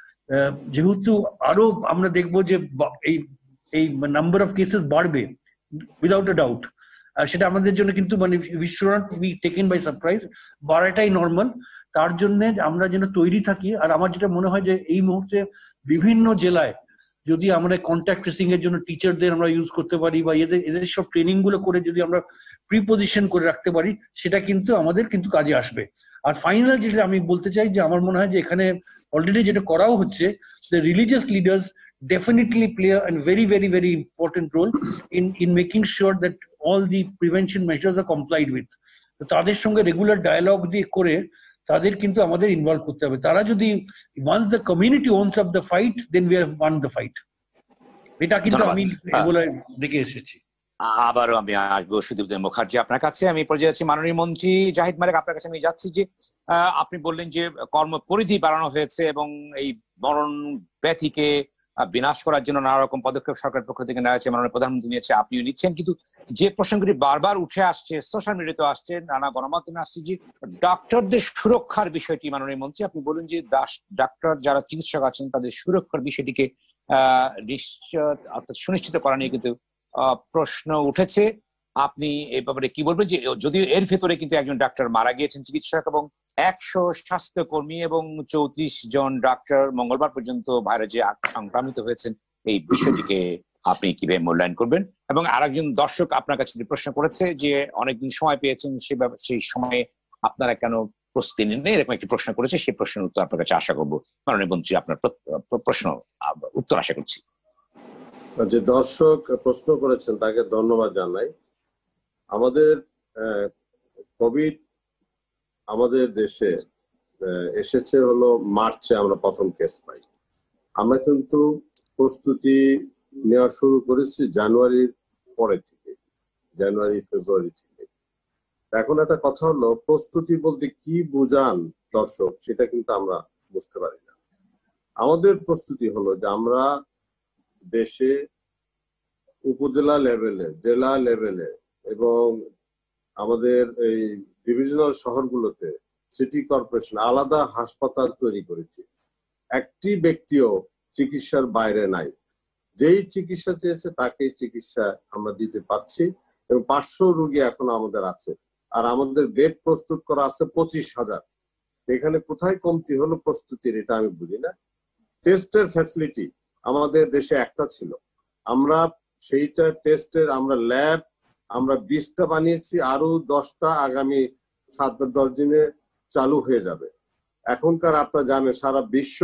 যেহেতু আরো আমরা দেখবো যে এই এই নাম্বার অফ কেসেস বাড়বে উইদাউট আ ডাউট, সেটা আমাদের জন্য কিন্তু মানে we should not be taken by surprise, বাড়াটাই নর্মাল। তার জন্য আমরা যেন তৈরি থাকি। আর আমার যেটা মনে হয় যে এই মুহূর্তে বিভিন্ন জেলায় যদি আমরা কন্ট্যাক্ট ট্রেসিং এর জন্য টিচারদের আমরা ইউজ করতে পারি, বা এদের এদের সব ট্রেনিং গুলো করে যদি আমরা প্রিপোজিশন করে রাখতে পারি, সেটা কিন্তু আমাদের কিন্তু কাজে আসবে। আর ফাইনাল যেটা আমি বলতে চাই যে আমার মনে হয় যে এখানে অলরেডি যেটা করাও হচ্ছে, the religious leaders definitely play a very very very important role in in making sure that all the prevention measures are complied with. তো তাদের সঙ্গে রেগুলার ডায়ালগ দিয়ে করে তাদের কিন্তু আমাদের ইনভলভ করতে হবে। তারা যদি once the community owns up the fight, then we have won the fight. এটা কিন্তু আমি এগুলো দেখে এসেছি। আবারও আমি আসবো সুদীপ্ত মুখার্জি আপনার কাছে। আমি পর্যায়ে যাচ্ছি মাননীয় মন্ত্রী জাহিদ মালিক, আপনার কাছে আমি যাচ্ছি যে আপনি বললেন যে কর্ম পরিধি বাড়ানো হয়েছে এবং এই মরণ ব্যাধিকে বিনাশ করার জন্য নানা রকম পদক্ষেপ সরকারের পক্ষ থেকে নেওয়া হয়েছে, মাননীয় প্রধানমন্ত্রী নিয়েছে, আপনিও নিচ্ছেন। কিন্তু যে প্রসঙ্গটি বারবার উঠে আসছে, সোশ্যাল মিডিয়াতে আসছে, নানা গণমাধ্যমে আসছে, যে ডাক্তারদের সুরক্ষার বিষয়টি, মাননীয় মন্ত্রী আপনি বলেন যে ডাক্তার যারা চিকিৎসক আছেন তাদের সুরক্ষার বিষয়টিকে আহ নিশ্চিত অর্থাৎ সুনিশ্চিত করা নিয়ে কিন্তু প্রশ্ন উঠেছে। আপনি এই ব্যাপারে কি বলবেন? যে যদিও এর ভেতরে কিন্তু একজন ডাক্তার মারা গিয়েছেন চিকিৎসক, এবং একশো স্বাস্থ্যকর্মী এবং চৌত্রিশ জন ডাক্তার মঙ্গলবার পর্যন্ত ভাইরাসে সংক্রামিত হয়েছেন, এই বিষয়টিকে আপনি কিভাবে মূল্যায়ন করবেন? এবং আরেকজন দর্শক আপনার কাছে প্রশ্ন করেছে যে অনেকদিন সময় পেয়েছেন, সেই সময়ে আপনারা কেন প্রস্তুতি নেন, এরকম একটি প্রশ্ন করেছে, সেই প্রশ্নের উত্তর আপনার কাছে আশা করবো। মাননীয় মন্ত্রী, আপনার প্রশ্ন উত্তর আশা করছি। যে দর্শক প্রশ্ন করেছেন তাকে ধন্যবাদ জানাই। আমাদের কোভিড আমাদের দেশে এসেছে হলো মার্চে, আমরা প্রথম কেস পাই। আমরা কিন্তু প্রস্তুতি নেওয়া শুরু করেছি জানুয়ারির পরে থেকে, জানুয়ারি ফেব্রুয়ারি থেকে। এখন একটা কথা হলো, প্রস্তুতি বলতে কি বুঝান দর্শক, সেটা কিন্তু আমরা বুঝতে পারি না। আমাদের প্রস্তুতি হলো যে আমরা দেশে উপজেলা লেভেলে, জেলা লেভেলে এবং আমাদের এই ডিভিশনাল শহরগুলোতে সিটি কর্পোরেশন আলাদা হাসপাতাল তৈরি করেছি। একটি ব্যক্তিও চিকিৎসার বাইরে নাই, যেই চিকিৎসা চেয়েছে তাকেই চিকিৎসা আমরা দিতে পারছি এবং পাঁচশো রোগী এখন আমাদের আছে। আর আমাদের বেড প্রস্তুত করা আছে পঁচিশ হাজার। এখানে কোথায় কমতি হলো প্রস্তুতির, এটা আমি বুঝি না। টেস্টের ফ্যাসিলিটি আমাদের দেশে একটা ছিল, আমরা সেইটা টেস্টের আমরা ল্যাব আমরা বিশটা বানিয়েছি, আরো দশটা আগামী সাত দশ দিনে চালু হয়ে যাবে। এখনকার আপনারা জানেন সারা বিশ্ব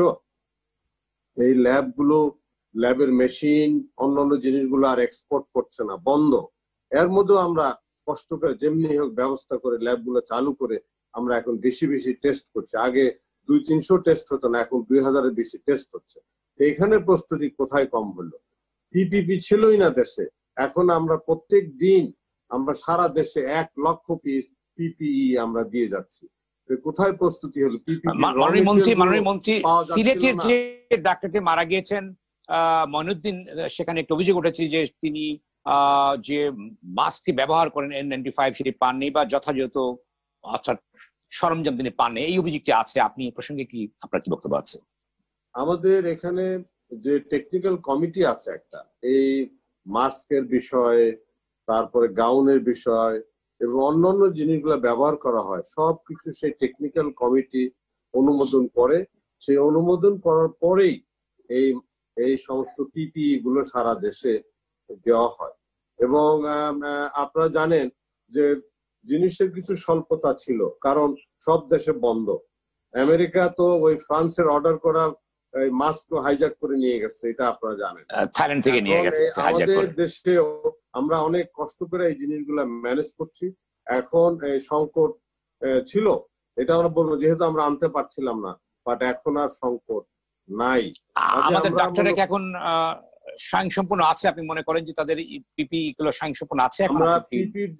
এই ল্যাবগুলো, ল্যাবের মেশিন, অন্যান্য জিনিসগুলো আর এক্সপোর্ট করছে না, বন্ধ। এর মধ্যেও আমরা কষ্ট করে যেমনি হোক ব্যবস্থা করে ল্যাবগুলো চালু করে আমরা এখন বেশি বেশি টেস্ট করছি। আগে দুই তিনশো টেস্ট হতো না, এখন দুই হাজারের বেশি টেস্ট হচ্ছে। এখানে প্রস্তুতি কোথায় কম হলো? পিপিপি ছিলই না দেশে, এখন আমরা প্রত্যেক দিন আমরা সারা দেশে এক লক্ষ পিস পিপিই আমরা দিয়ে যাচ্ছি। কোথায় প্রস্তুতি হলো? মাননীয় মন্ত্রী মাননীয় মন্ত্রী সিলেটের যে ডাক্তারটি মারা গিয়েছেন আহ মইনুদ্দিন, সেখানে একটা অভিযোগ উঠেছে যে তিনি আহ যে মাস্কটি ব্যবহার করেন এন নাইনটি ফাইভ সেটি পাননি বা যথাযথ আচ্ছা সরঞ্জাম তিনি পাননি, এই অভিযোগটি আছে। আপনি এই প্রসঙ্গে কি আপনার কি বক্তব্য আছে? আমাদের এখানে যে টেকনিক্যাল কমিটি আছে একটা, এই মাস্কের বিষয়, তারপরে গাউনের বিষয় এবং অন্যান্য জিনিসগুলো ব্যবহার করা হয়, সবকিছু সেই টেকনিক্যাল কমিটি অনুমোদন করে। সেই অনুমোদন করার পরেই এই এই সমস্ত পিপিই গুলো সারা দেশে দেওয়া হয়। এবং আপনারা জানেন যে জিনিসের কিছু স্বল্পতা ছিল, কারণ সব দেশে বন্ধ। আমেরিকা তো ওই ফ্রান্সের অর্ডার করা মাস্ক হাইজ্যাক করে নিয়ে গেছে, এটা আপনারা জানেন। থাইল্যান্ড থেকে নিয়ে গেছে। আমাদের দেশেও আমরা অনেক কষ্ট করে এই জিনিসগুলো ম্যানেজ করছি। এখন এই সংকট ছিল, এটা আমরা বলবো, যেহেতু আমরা আনতে পারছিলাম না, বাট এখন আর সংকট নাই। আমাদের ডাক্তাররা কি এখন স্বয়ংসম্পূর্ণ আছে? আপনি মনে করেন যে তাদের পিপিই গুলো স্বয়ংসম্পূর্ণ আছে? আমরা পিপির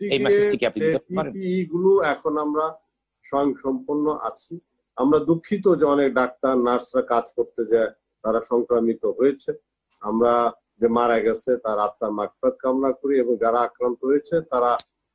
দিকে গুলো এখন আমরা স্বয়ংসম্পূর্ণ আছি। আমরা দুঃখিত যে অনেক ডাক্তার নার্সরা কাজ করতে যায় তারা সংক্রামিত হয়েছে। আমরা যে মারা গেছে তার আত্মার মাগফিরাত কামনা করি এবং যারা আক্রান্ত হয়েছে তারা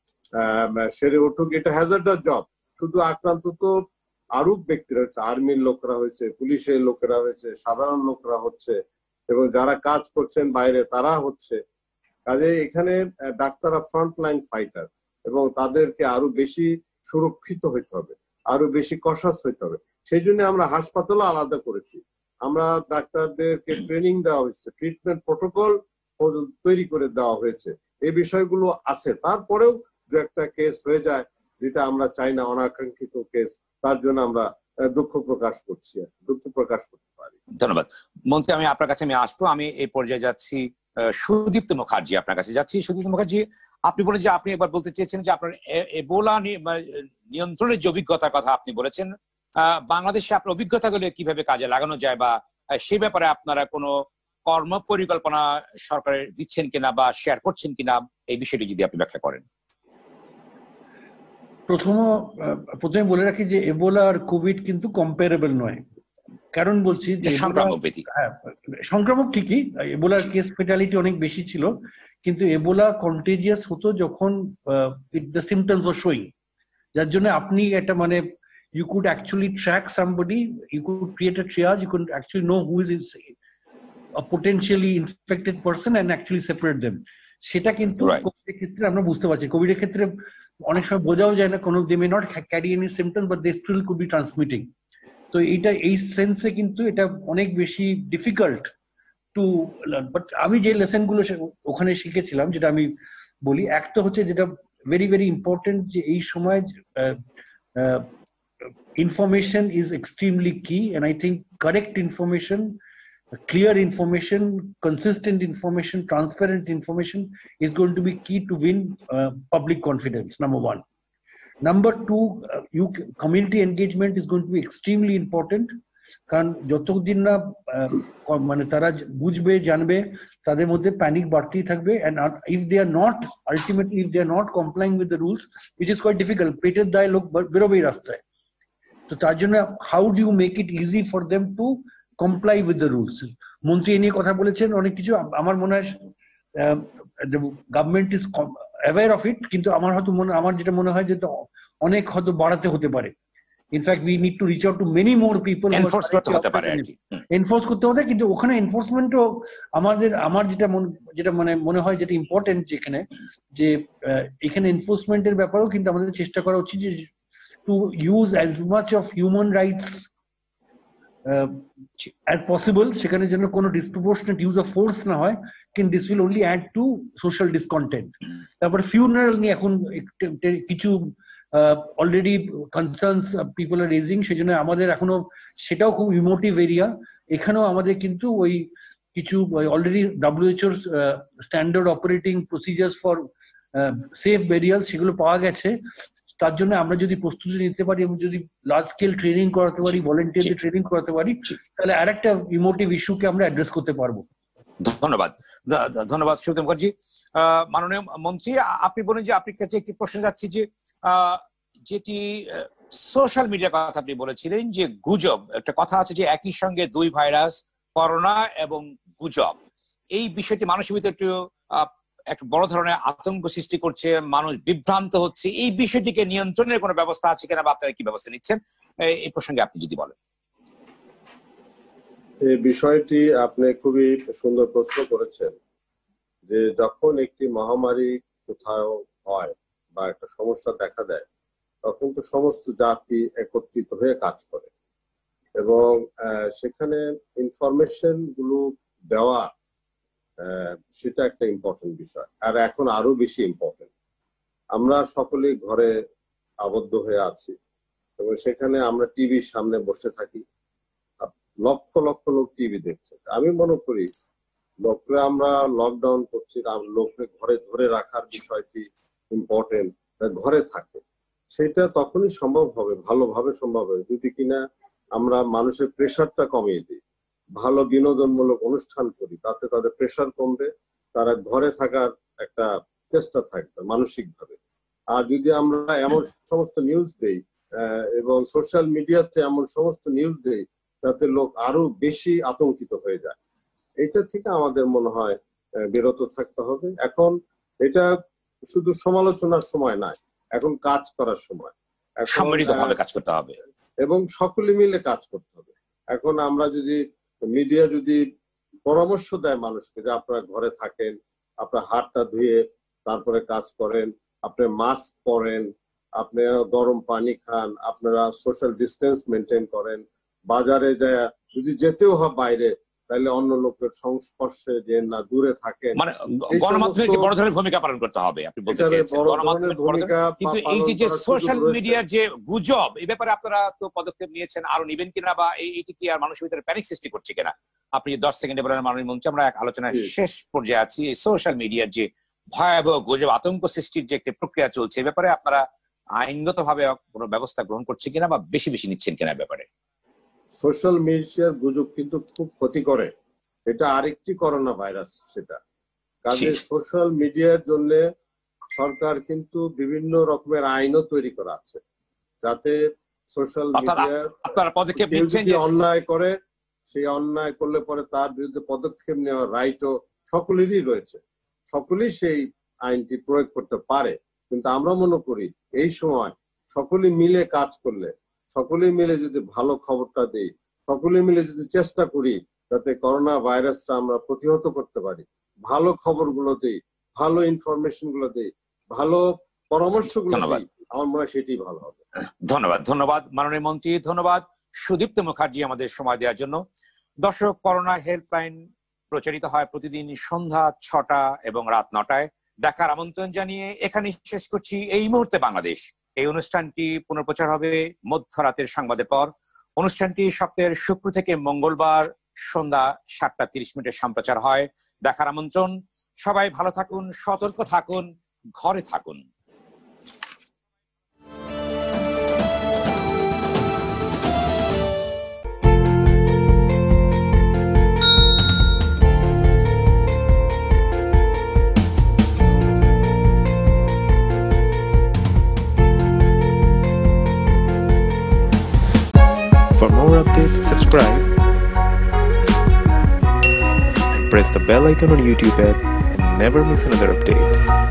সেরে উঠুক। এটা হ্যাজার্ডাস জব। শুধু আক্রান্ত তো আরো ব্যক্তিরা হয়েছে, আর্মির লোকরা হয়েছে, পুলিশের লোকেরা হয়েছে, সাধারণ লোকরা হচ্ছে এবং যারা কাজ করছেন বাইরে তারা হচ্ছে। কাজে এখানে ডাক্তাররা ফ্রন্টলাইন ফাইটার এবং তাদেরকে আরো বেশি সুরক্ষিত হইতে হবে, আরো বেশি কশাস হইতে হবে। সেই জন্য আমরা হাসপাতালও আলাদা করেছি। আমরা ডাক্তারদেরকে ট্রেনিং দেওয়া হয়েছে, ট্রিটমেন্ট প্রোটোকল তৈরি করে দেওয়া হয়েছে। এই বিষয়গুলো আছে। তারপরেও দু একটা কেস হয়ে যায় যেটা আমরা চাই না, অনাকাঙ্ক্ষিত কেস, তার জন্য আমরা দুঃখ প্রকাশ করছি, দুঃখ প্রকাশ করতে পারি। ধন্যবাদ মন্ত্রী। আমি আপনার কাছে আমি আসবো। আমি এই পর্যায়ে যাচ্ছি সুদীপ্ত মুখার্জি, আপনার কাছে যাচ্ছি। সুদীপ্ত মুখার্জি, আপনি বলেন যে আপনি একবার বলতে চেয়েছেন যে আপনার এবোলা নিয়ন্ত্রণের যে অভিজ্ঞতার কথা আপনি বলেছেন, বাংলাদেশে আপনার অভিজ্ঞতাগুলো কিভাবে কাজে লাগানো যায় বা সে ব্যাপারে আপনারা কোনো কর্ম পরিকল্পনা সরকারের দিচ্ছেন কিনা বা শেয়ার করছেন কিনা, এই বিষয়টি যদি আপনি ব্যাখ্যা করেন। প্রথম প্রথমে বলে রাখি যে এবোলা আর কোভিড কিন্তু কম্পারেবল নয়। কারণ বলছি যে সংক্রামক ব্যাধি, হ্যাঁ সংক্রামক ঠিকই, এবোলার কেস ফেটালিটি অনেক বেশি ছিল, কিন্তু এবোলা কন্টেজিয়াস হতো যখন দ্য সিমটমস ওয়ার শোয়িং, যার জন্য আপনি একটা মানে you could actually track somebody, you could create a triage, you could actually know who is a potentially infected person and actually separate them. সেটা কিন্তু কোভিডের ক্ষেত্রে আমরা বুঝতে পারছি। কোভিডের ক্ষেত্রে অনেক সময় বোঝাও যায় না, কোনো they may not carry any symptoms but they still could be transmitting. তো এইটা এই সেন্সে কিন্তু এটা অনেক বেশি ডিফিকাল্ট টু লার্ন। বাট আমি যে লেসন গুলো ওখানে শিখেছিলাম, যেটা আমি বলি, একটা হচ্ছে যেটা ভেরি ভেরি ইম্পর্টেন্ট, যে এই সময় information is extremely key, and I think correct information, clear information, consistent information, transparent information is going to be key to win uh, public confidence, number one. Number two, uh, you community engagement is going to be extremely important. কারণ যতদিন না মানে তারা বুঝবে জানবে তাদের মধ্যে panic বাড়তেই থাকবে and if they are not ultimately if they are not complying with the rules which is quite difficult, পেটের দায়ে লোক বেরোবেই রাস্তায়। তো তার জন্য how do you make it easy for them to comply with the rules. মন্ত্রী এ নিয়ে কথা বলেছেন অনেক কিছু, আমার মনে হয় government is aware of it, কিন্তু আমার হয়তো মনে আমার যেটা মনে হয় যে অনেক হয়তো বাড়াতে হতে পারে। In fact we need to reach out to many more people, enforce করতে হতে পারে আর কি, এনফোর্স করতে হবে, কিন্তু ওখানে এনফোর্সমেন্টও আমাদের আমার যেটা যেটা মানে মনে হয় যেটা ইম্পর্টেন্ট যেখানে যে এখানে এনফোর্সমেন্টের ব্যাপারেও কিন্তু আমাদের চেষ্টা করা উচিত যে to use as much of human rights as possible, সেখানে যেন কোনো ডিসপ্রপোর্শনেট ইউজ অফ ফোর্স না হয়, কিন্তু this will only add to social discontent. তারপরে ফিউনারাল নিয়ে এখন কিছু already concerns people are raising, সেই জন্য আমাদের এখনো সেটাও খুব ইমোটিভ এরিয়া। এখানেও আমাদের কিন্তু ওই কিছু অলরেডি ডাব্লিউএইচওর standard operating procedures for safe burial সেগুলো পাওয়া গেছে। তার জন্য আমরা যদি প্রস্তুতি নিতে পারি এবং যদি লার্জ স্কেল ট্রেনিং করাতে পারি, ভলেন্টিয়ারদের ট্রেনিং করাতে পারি, তাহলে আরেকটা ইমোটিভ ইস্যুকে আমরা অ্যাড্রেস করতে পারবো। ধন্যবাদ, ধন্যবাদ সুদেব মুখার্জি। মাননীয় মন্ত্রী, আপনি বলেন যে আপনার কাছে একটি প্রশ্ন যাচ্ছি যে যেটি সোশ্যাল মিডিয়ার কথা আপনি বলেছিলেন যে গুজব, একটা কথা আছে যে একই সঙ্গে দুই ভাইরাস, করোনা এবং গুজব, এই বিষয়টি মানুষের ভিতরে একটু একটা বড় ধরনের আতঙ্ক সৃষ্টি করছে, মানুষ বিভ্রান্ত হচ্ছে। এই বিষয়টিকে নিয়ন্ত্রণের কোনো ব্যবস্থা আছে কিনা বা আপনারা কি ব্যবস্থা নিচ্ছেন, এই প্রসঙ্গে আপনি যদি বলেন। এই বিষয়টি আপনি খুবই সুন্দর প্রশ্ন করেছেন যে যখন একটি মহামারী কোথাও হয় বা একটা সমস্যা দেখা দেয়, তখন তো সমস্ত জাতি একত্রিত হয়ে কাজ করে এবং সেখানে ইনফরমেশন গুলো দেওয়া সেটা একটা ইম্পর্টেন্ট বিষয়। আর এখন আরো বেশি ইম্পর্টেন্ট, আমরা সকলেই ঘরে আবদ্ধ হয়ে আছি এবং সেখানে আমরা টিভির সামনে বসে থাকি, লক্ষ লক্ষ লোক টিভি দেখছে। আমি মনে করি লোকরা আমরা লকডাউন করছি, লোককে ঘরে ধরে রাখার বিষয়টি ইম্পর্টেন্ট, ঘরে থাকে। সেটা তখনই সম্ভব হবে, ভালোভাবে সম্ভব হবে যদি কিনা আমরা মানুষের প্রেশারটা কমিয়ে দিই, ভালো বিনোদনমূলক অনুষ্ঠান করি, তাতে তাদের প্রেশার কমবে, তারা ঘরে থাকার একটা চেষ্টা থাকবে মানসিক ভাবে। আর যদি আমরা এমন সমস্ত নিউজ দেই এবং সোশ্যাল মিডিয়াতে এমন সমস্ত নিউজ দেই তাতে লোক আরো বেশি আতঙ্কিত হয়ে যায়, এটা থেকে আমাদের মনে হয় বিরত থাকতে হবে। এখন এটা শুধু সমালোচনার সময় নয়, এখন কাজ করার সময়, সম্মিলিতভাবে কাজ করতে হবে এবং সকলে মিলে কাজ করতে হবে। এখন আমরা যদি মিডিয়া যদি পরামর্শ দেয় মানুষকে যে আপনারা ঘরে থাকেন, আপনার হাতটা ধুয়ে তারপরে কাজ করেন, আপনি মাস্ক পরেন, আপনি গরম পানি খান, আপনারা সোশ্যাল ডিস্টেন্স মেনটেন করেন, বাজারে যায় যদি যেতেও হয় বাইরে তাহলে অন্য লোকের সংস্পর্শে যে না দূরে থাকেন, মানে গণমাধ্যমের বড় ধরনের ভূমিকা পালন করতে হবে আপনি বলতে চাইছেন। গণমাধ্যমের ভূমিকা, কিন্তু এই যে সোশ্যাল মিডিয়ার যে গুজব, এই ব্যাপারে আপনারা তো পদক্ষেপ নিয়েছেন, আরো নেবেন কিনা বা এইটি কি আর মানুষের ভিতরে প্যানিক সৃষ্টি করছে কিনা? আপনি দশ সেকেন্ডে বলেন মাননীয় মন্ত্রী, আমরা এক আলোচনার শেষ পর্যায়ে আছি। এই সোশ্যাল মিডিয়ার যে ভয়াবহ গুজব, আতঙ্ক সৃষ্টির যে একটা প্রক্রিয়া চলছে, এই ব্যাপারে আপনারা আইনগত ভাবে কোনো ব্যবস্থা গ্রহণ করছে কিনা বা বেশি বেশি নিচ্ছেন কিনা ব্যাপারে? সোশ্যাল মিডিয়ার গুজব কিন্তু খুব ক্ষতি করে, এটা আরেকটি করোনা ভাইরাস। সেটা কাজে সোশ্যাল মিডিয়ার জন্য সরকার কিন্তু বিভিন্ন রকমের আইনও তৈরি করা আছে, যাতে সোশ্যাল মিডিয়ার যদি অন্যায় করে, সেই অন্যায় করলে পরে তার বিরুদ্ধে পদক্ষেপ নেওয়ার রাইটও সকলেরই রয়েছে, সকলেই সেই আইনটি প্রয়োগ করতে পারে। কিন্তু আমরা মনে করি এই সময় সকলে মিলে কাজ করলে, সকলে মিলে যদি ভালো খবরটা দেই, সকলে মিলে যদি চেষ্টা করি যাতে করোনা ভাইরাসটা আমরা প্রতিহত করতে পারি, ভালো খবরগুলো দেই, ভালো ইনফরমেশন গুলো দেই, ভালো পরামর্শ গুলো দিই, আমার মনে হয় সেটি ভালো হবে। ধন্যবাদ, ধন্যবাদ মাননীয় মন্ত্রী, ধন্যবাদ সুদীপ্ত মুখার্জি আমাদের সময় দেওয়ার জন্য। দর্শক, করোনা হেল্পলাইন প্রচারিত হয় প্রতিদিন সন্ধ্যা ছটা এবং রাত নটায়। দেখার আমন্ত্রণ জানিয়ে এখানে শেষ করছি এই মুহূর্তে বাংলাদেশ। এই অনুষ্ঠানটি পুনঃপ্রচার হবে মধ্যরাতের সংবাদের পর। অনুষ্ঠানটি সপ্তাহের শুক্র থেকে মঙ্গলবার সন্ধ্যা সাতটা তিরিশ মিনিটে সম্প্রচার হয়। দেখার আমন্ত্রণ। সবাই ভালো থাকুন, সতর্ক থাকুন, ঘরে থাকুন। subscribe and press the bell icon on YouTube app and never miss another update.